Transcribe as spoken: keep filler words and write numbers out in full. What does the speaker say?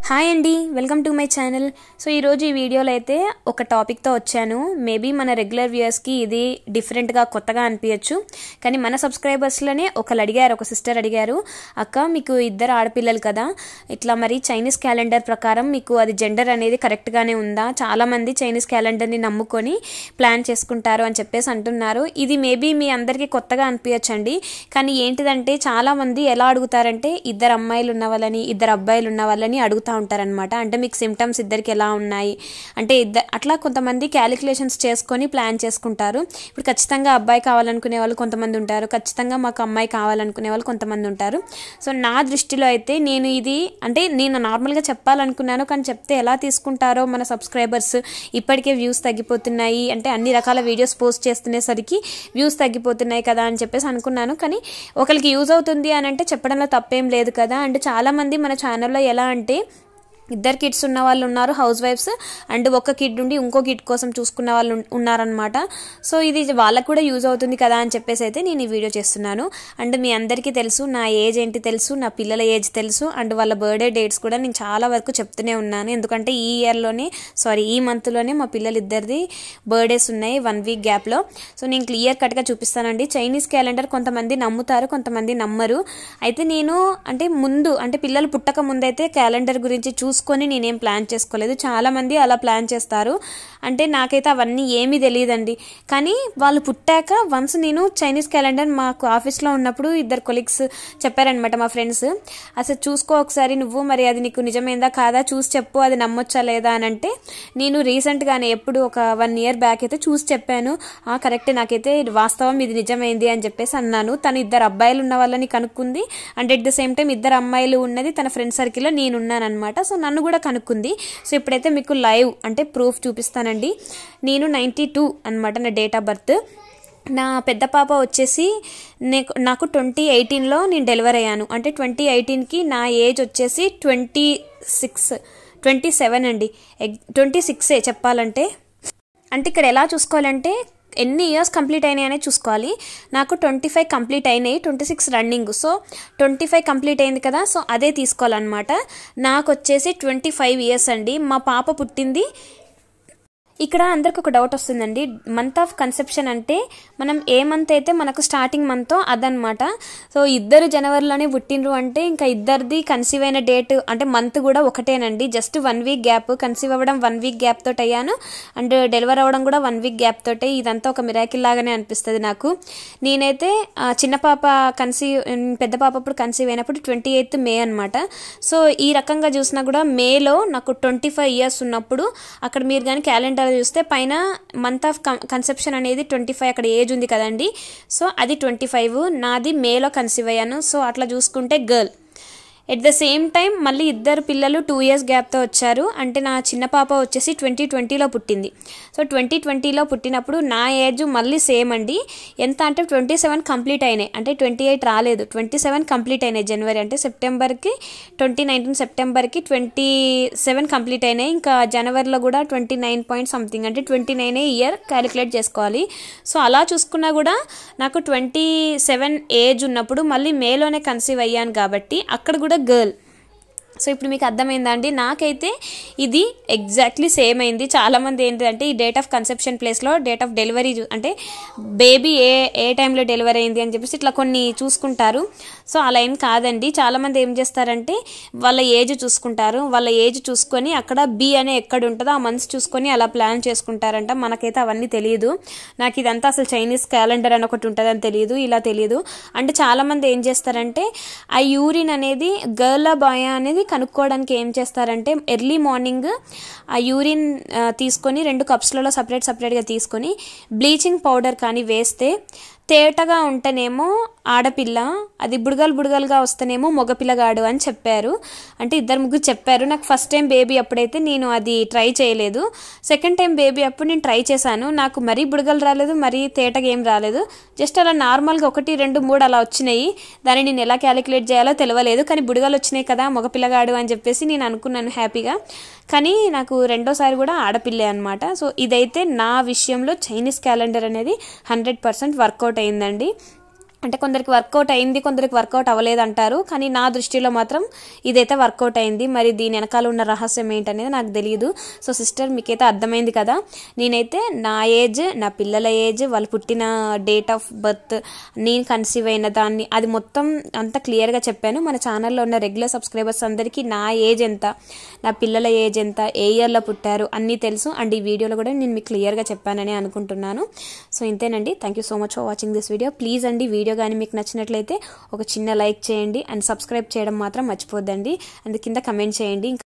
Hi అండి, welcome to my channel. So ఈరోజు ఈ వీడియోలో అయితే ఒక టాపిక్తో వచ్చాను. మేబీ మన రెగ్యులర్ వ్యూయర్స్కి ఇది డిఫరెంట్గా కొత్తగా అనిపించచ్చు, కానీ మన సబ్స్క్రైబర్స్లోనే ఒకరు అడిగారు, ఒక సిస్టర్ అడిగారు, అక్క మీకు ఇద్దరు ఆడపిల్లలు కదా, ఇట్లా మరి చైనీస్ క్యాలెండర్ ప్రకారం మీకు అది జెండర్ అనేది కరెక్ట్గానే ఉందా? చాలామంది చైనీస్ క్యాలెండర్ని నమ్ముకొని ప్లాన్ చేసుకుంటారు అని చెప్పేసి అంటున్నారు. ఇది మేబీ మీ అందరికీ కొత్తగా అనిపించచ్చండి, కానీ ఏంటిదంటే చాలామంది ఎలా అడుగుతారంటే ఇద్దరు అమ్మాయిలు ఉన్న వాళ్ళని ఇద్దరు అబ్బాయిలు ఉన్న వాళ్ళని అడుగుతారు ఉంటారనమాట. అంటే మీకు సిమ్టమ్స్ ఇద్దరికి ఎలా ఉన్నాయి అంటే ఇద్దరు అట్లా కొంతమంది క్యాలిక్యులేషన్స్ చేసుకొని ప్లాన్ చేసుకుంటారు. ఇప్పుడు ఖచ్చితంగా అబ్బాయి కావాలనుకునే వాళ్ళు కొంతమంది ఉంటారు, ఖచ్చితంగా మాకు అమ్మాయి కావాలనుకునే వాళ్ళు కొంతమంది ఉంటారు. సో నా దృష్టిలో అయితే నేను ఇది అంటే నేను నార్మల్గా చెప్పాలనుకున్నాను, కానీ చెప్తే ఎలా తీసుకుంటారో మన సబ్స్క్రైబర్స్, ఇప్పటికే వ్యూస్ తగ్గిపోతున్నాయి అంటే అన్ని రకాల వీడియోస్ పోస్ట్ చేస్తునేసరికి వ్యూస్ తగ్గిపోతున్నాయి కదా అని చెప్పేసి అనుకున్నాను. కానీ ఒకరికి యూజ్ అవుతుంది అని అంటే చెప్పడంలో తప్పేం లేదు కదా. అండ్ చాలామంది మన ఛానల్లో ఎలా అంటే ఇద్దరు కిడ్స్ ఉన్న వాళ్ళు ఉన్నారు, హౌస్ వైఫ్స్, అండ్ ఒక కిడ్ ఉండి ఇంకో కిడ్ కోసం చూసుకున్న వాళ్ళు ఉన్నారనమాట. సో ఇది వాళ్ళకు కూడా యూజ్ అవుతుంది కదా అని చెప్పేసి అయితే నేను ఈ వీడియో చేస్తున్నాను. అండ్ మీ అందరికీ తెలుసు నా ఏజ్ ఏంటి తెలుసు, నా పిల్లల ఏజ్ తెలుసు, అండ్ వాళ్ళ బర్త్డే డేట్స్ కూడా నేను చాలా వరకు చెప్తూనే ఉన్నాను. ఎందుకంటే ఈ ఇయర్లోనే సారీ ఈ మంత్లోనే మా పిల్లలు ఇద్దరిది బర్త్డేస్ ఉన్నాయి వన్ వీక్ గ్యాప్లో. సో నేను క్లియర్ కట్గా చూపిస్తానండి. చైనీస్ క్యాలెండర్ కొంతమంది నమ్ముతారు, కొంతమంది నమ్మరు. అయితే నేను అంటే ముందు అంటే పిల్లలు పుట్టక ముందైతే క్యాలెండర్ గురించి చూసి కొని నేనేం ప్లాన్ చేసుకోలేదు. చాలామంది అలా ప్లాన్ చేస్తారు. అంటే నాకైతే అవన్నీ ఏమీ తెలియదండి. కానీ వాళ్ళు పుట్టాక వన్స్ నేను చైనీస్ క్యాలెండర్ మాకు ఆఫీస్లో ఉన్నప్పుడు ఇద్దరు కొలీగ్స్ చెప్పారనమాట, మా ఫ్రెండ్స్, అసలు చూసుకో ఒకసారి నువ్వు, మరి అది నీకు నిజమైందా కాదా చూసి చెప్పు, అది నమ్మొచ్చా లేదా అని అంటే నేను రీసెంట్గానే ఎప్పుడు ఒక వన్ ఇయర్ బ్యాక్ అయితే చూసి చెప్పాను. కరెక్ట్, నాకైతే వాస్తవం ఇది నిజమైంది అని చెప్పేసి అన్నాను. తను ఇద్దరు అబ్బాయిలు ఉన్న వాళ్ళని కనుక్కుంది, and at the same time ఇద్దరు అమ్మాయిలు ఉన్నది తన ఫ్రెండ్ సర్కిల్లో నేను ఉన్నాను అనమాట. సో నన్ను కూడా కనుక్కుంది. సో ఇప్పుడైతే మీకు లైవ్ అంటే ప్రూఫ్ చూపిస్తానండి. నేను నైంటీ టూ అనమాట నా డేట్ ఆఫ్ బర్త్. నా పెద్ద పాప వచ్చేసి నాకు ట్వంటీ ఎయిటీన్లో నేను డెలివరీ అయ్యాను. అంటే ట్వంటీ ఎయిటీన్కి నా ఏజ్ వచ్చేసి ట్వంటీ సిక్స్ ట్వంటీ సెవెన్ అండి, ట్వంటీ సిక్సే చెప్పాలంటే. అంటే ఇక్కడ ఎలా చూసుకోవాలంటే ఎన్ని ఇయర్స్ కంప్లీట్ అయినాయి అనేది చూసుకోవాలి. నాకు ట్వంటీ ఫైవ్ కంప్లీట్ అయినాయి, twenty six running. So twenty five complete అయింది కదా, సో అదే తీసుకోవాలన్నమాట. నాకు వచ్చేసి ట్వంటీ ఫైవ్ ఇయర్స్ అండి. మా పాప పుట్టింది ఇక్కడ అందరికి ఒక డౌట్ వస్తుందండి, మంత్ ఆఫ్ కన్సెప్షన్ అంటే మనం ఏ మంత్ అయితే మనకు స్టార్టింగ్ మంత్ అదనమాట. సో ఇద్దరు జనవరిలోనే పుట్టినరు అంటే ఇంకా ఇద్దరిది కన్సీవ్ అయిన డేట్ అంటే మంత్ కూడా ఒకటేనండి, just one week gap. Conceive అవ్వడం వన్ వీక్ గ్యాప్ తోటి అయ్యాను, అండ్ డెలివర్ అవ్వడం కూడా వన్ వీక్ గ్యాప్ తోటే. ఇదంతా ఒక మిరాకిల్ లాగానే అనిపిస్తుంది నాకు. నేనైతే చిన్న పాప కన్సీవ్ పెద్ద పాప అప్పుడు కన్సీవ్ అయినప్పుడు ట్వంటీ ఎయిత్ మే అనమాట. సో ఈ రకంగా చూసినా కూడా మేలో నాకు ట్వంటీ ఫైవ్ ఇయర్స్ ఉన్నప్పుడు అక్కడ మీరు కానీ క్యాలెండర్ చూస్తే పైన మంత్ ఆఫ్ కన్సెప్షన్ అనేది ట్వంటీ ఫైవ్ అక్కడ ఏజ్ ఉంది కదండి. సో అది ట్వంటీ ఫైవ్ నాది మేలో కన్సీవ్ అయ్యాను. సో అట్లా చూసుకుంటే girl. At the same time మళ్ళీ ఇద్దరు పిల్లలు టూ ఇయర్స్ గ్యాప్తో వచ్చారు. అంటే నా చిన్న పాప వచ్చేసి ట్వంటీ ట్వంటీలో పుట్టింది. సో ట్వంటీ ట్వంటీలో పుట్టినప్పుడు నా ఏజ్ మళ్ళీ సేమ్ అండి. ఎంత అంటే ట్వంటీ సెవెన్ కంప్లీట్ అయినాయి, అంటే ట్వంటీ ఎయిట్ రాలేదు, ట్వంటీ సెవెన్ కంప్లీట్ అయినాయి జనవరి. అంటే సెప్టెంబర్కి ట్వంటీ నైన్టీన్ సెప్టెంబర్కి ట్వంటీ సెవెన్ కంప్లీట్ అయినాయి. ఇంకా జనవరిలో కూడా ట్వంటీ నైన్ పాయింట్ సంథింగ్ అంటే ట్వంటీ నైన్ ఇయర్ క్యాలిక్యులేట్ చేసుకోవాలి. సో అలా చూసుకున్నా కూడా నాకు ట్వంటీ సెవెన్ ఏజ్ ఉన్నప్పుడు మళ్ళీ మేలోనే కన్సీవ్ అయ్యాను కాబట్టి అక్కడ కూడా గర్ల్. సో ఇప్పుడు మీకు అర్థమైందా అండి? నాకైతే ఇది ఎగ్జాక్ట్లీ సేమ్ అయింది. చాలామంది ఏంటంటే ఈ డేట్ ఆఫ్ కన్సెప్షన్ ప్లేస్లో డేట్ ఆఫ్ డెలివరీ అంటే బేబీ ఏ ఏ టైంలో డెలివరీ అయింది అని చెప్పేసి ఇట్లా కొన్ని చూసుకుంటారు. సో అలా ఏం కాదండి. చాలామంది ఏం చేస్తారంటే వాళ్ళ ఏజ్ చూసుకుంటారు, వాళ్ళ ఏజ్ చూసుకొని అక్కడ బి అనే ఎక్కడ ఉంటుందో ఆ మంత్స్ చూసుకొని అలా ప్లాన్ చేసుకుంటారంట. మనకైతే అవన్నీ తెలియదు. నాకు ఇదంతా అసలు చైనీస్ క్యాలెండర్ అని ఒకటి ఉంటుందని తెలియదు, ఇలా తెలియదు. అంటే చాలామంది ఏం చేస్తారంటే ఆ యూరిన్ అనేది గర్ల్ బాయ్ అనేది కనుక్కోవడానికి ఏం చేస్తారంటే ఎర్లీ మార్నింగ్ ఆ యూరిన్ తీసుకొని రెండు కప్స్లలో సపరేట్ సపరేట్గా తీసుకొని బ్లీచింగ్ పౌడర్ కానీ వేస్తే తేటగా ఉంటేనేమో ఆడపిల్ల, అది బుడగలు బుడగలుగా వస్తేనేమో మగపిల్లగాడు అని చెప్పారు. అంటే ఇద్దరు ముగ్గురు చెప్పారు. నాకు ఫస్ట్ టైం బేబీ అప్పుడైతే నేను అది ట్రై చేయలేదు. సెకండ్ టైం బేబీ అప్పుడు నేను ట్రై చేశాను. నాకు మరీ బుడగలు రాలేదు, మరీ తేటగా ఏం రాలేదు. జస్ట్ అలా నార్మల్గా ఒకటి రెండు మూడు అలా వచ్చినాయి. దాన్ని నేను ఎలా క్యాలిక్యులేట్ చేయాలో తెలియలేదు. కానీ బుడగలు వచ్చినాయి కదా మగపిల్లగాడు అని చెప్పేసి నేను అనుకున్నాను హ్యాపీగా. కానీ నాకు రెండోసారి కూడా ఆడపిల్లే అనమాట. సో ఇదైతే నా విషయంలో చైనీస్ క్యాలెండర్ అనేది హండ్రెడ్ పర్సెంట్ వర్కౌట్ అయిందండి. అంటే కొందరికి వర్కౌట్ అయింది, కొందరికి వర్కౌట్ అవ్వలేదు అంటారు. కానీ నా దృష్టిలో మాత్రం ఇదైతే వర్కౌట్ అయింది. మరి దీని వెనకాల ఉన్న రహస్యం ఏంటనేది నాకు తెలియదు. సో సిస్టర్, మీకైతే అర్థమైంది కదా. నేనైతే నా ఏజ్, నా పిల్లల ఏజ్, వాళ్ళు పుట్టిన డేట్ ఆఫ్ బర్త్, నేను కన్సీవ్ అయిన దాన్ని, అది మొత్తం అంత క్లియర్గా చెప్పాను. మన ఛానల్లో ఉన్న రెగ్యులర్ సబ్స్క్రైబర్స్ అందరికీ నా ఏజ్ ఎంత, నా పిల్లల ఏజ్ ఎంత, ఏ ఇయర్లో పుట్టారు అన్నీ తెలుసు. అండ్ ఈ వీడియోలో కూడా నేను మీకు క్లియర్గా చెప్పానని అనుకుంటున్నాను. సో ఇంతేనండి. Thank you so much for watching this video. Please అండి, వీడియో కానీ మీకు నచ్చినట్లయితే ఒక చిన్న లైక్ చేయండి అండ్ సబ్స్క్రైబ్ చేయడం మాత్రం మర్చిపోద్దండి. అండ్ కింద కమెంట్ చేయండి.